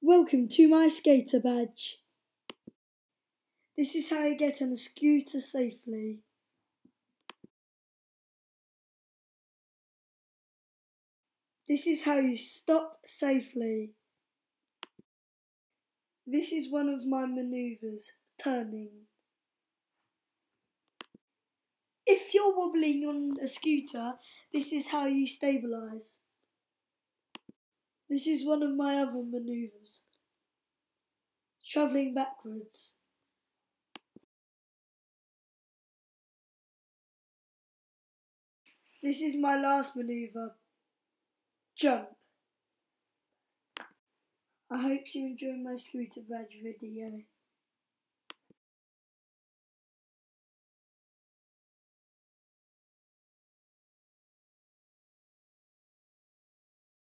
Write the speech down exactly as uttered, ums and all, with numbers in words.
Welcome to my skater badge. This is how you get on a scooter safely. This is how you stop safely. This is one of my manoeuvres, turning. If you're wobbling on a scooter, this is how you stabilise. This is one of my other manoeuvres, travelling backwards. This is my last manoeuvre, jump. I hope you enjoyed my scooter badge video.